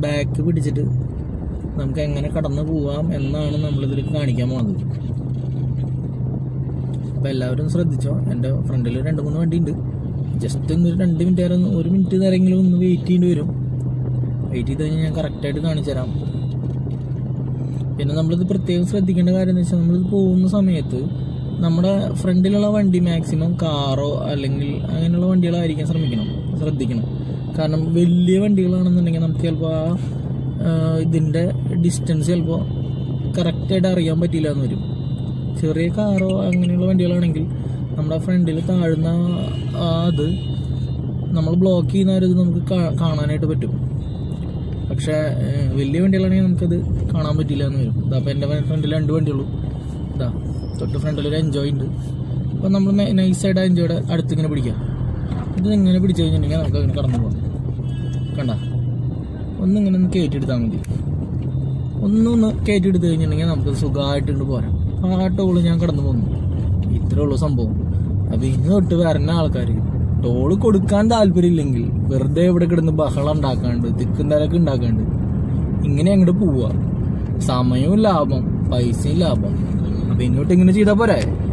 Back പിടിച്ചിട്ട് നമുക്ക് എങ്ങനെ കടന്നു പോവാം എന്നാണ് നമ്മളിതിൽ കാണിക്കാൻ പോകുന്നത്. അപ്പോൾ എല്ലാവരും ശ്രദ്ധിച്ചോ. എൻ്റെ ഫ്രണ്ടിൽ 2-3 വണ്ടി ഉണ്ട്. ജസ്റ്റ് ഒന്ന് 2 മിനിറ്റ് നേരം 1 മിനിറ്റ് നേരമെങ്കിലും ഒന്ന് വെയിറ്റ് ചെയ്യേണ്ടി വരും. വെയിറ്റ് ചെയ്ത് കഴിഞ്ഞാൽ ഞാൻ കറക്റ്റായിട്ട് കാണിച്ചു തരാം. പിന്നെ നമ്മളിത് പ്രത്യേകം ശ്രദ്ധിക്കേണ്ട കാര്യം എന്ന് വെച്ചാൽ, നമ്മളിത് പോകുന്ന സമയത്ത് നമ്മുടെ ഫ്രണ്ടിലുള്ള വണ്ടി മാക്സിമം കാറോ അല്ലെങ്കിൽ അങ്ങനെയുള്ള വണ്ടികളായിരിക്കാൻ ശ്രദ്ധിക്കണം. കാരണം വലിയ വണ്ടികളാണെന്നുണ്ടെങ്കിൽ നമുക്ക് ചിലപ്പോൾ ഇതിൻ്റെ ഡിസ്റ്റൻസ് ചിലപ്പോൾ കറക്റ്റായിട്ട് അറിയാൻ പറ്റില്ല എന്ന് വരും. ചെറിയ കാറോ അങ്ങനെയുള്ള വണ്ടികളാണെങ്കിൽ നമ്മുടെ ഫ്രണ്ടിൽ താഴുന്ന അത് നമ്മൾ ബ്ലോക്ക് ചെയ്യുന്ന ഒരു ഇത് നമുക്ക് കാണാനായിട്ട് പറ്റും. പക്ഷേ വലിയ വണ്ടികളാണെങ്കിൽ നമുക്കത് കാണാൻ പറ്റില്ല എന്ന് വരും. അപ്പോൾ എൻ്റെ ഫ്രണ്ടിൽ 2 വണ്ടിയുള്ളൂ. ഇതാ തൊട്ട് ഫ്രണ്ടിൽ ഒരു എൻജോയ് ഉണ്ട്. അപ്പോൾ നമ്മൾ നൈസായിട്ട് എൻജോയുടെ അടുത്തിങ്ങനെ പിടിക്കാം. ഇത് ഇങ്ങനെ പിടിച്ചു കഴിഞ്ഞിട്ടുണ്ടെങ്കിൽ നമുക്ക് അങ്ങനെ കടന്നു പോകാം. കണ്ട, ഒന്നിങ്ങനെ ഒന്ന് കയറ്റിയെടുത്താൽ മതി. ഒന്ന് കയറ്റിയെടുത്ത് കഴിഞ്ഞിട്ടുണ്ടെങ്കിൽ നമുക്ക് സുഖമായിട്ട് പോരാം. ആ ടോള് ഞാൻ കടന്നു പോകുന്നു. ഇത്രേ ഉള്ളൂ സംഭവം. അപ്പം ഇന്ന് തൊട്ട് വരുന്ന ആൾക്കാർ ടോള് കൊടുക്കാൻ താല്പര്യമില്ലെങ്കിൽ വെറുതെ ഇവിടെ കിടന്ന് ബഹളം ഉണ്ടാക്കാണ്ട് തിക്കും തിരക്ക് ഉണ്ടാക്കാണ്ട് ഇങ്ങനെ അങ്ങോട്ട് പോവുക. സമയവും ലാഭം, പൈസയും ലാഭം. അപ്പം ഇങ്ങോട്ട് ഇങ്ങനെ ചെയ്താൽ പോരെ.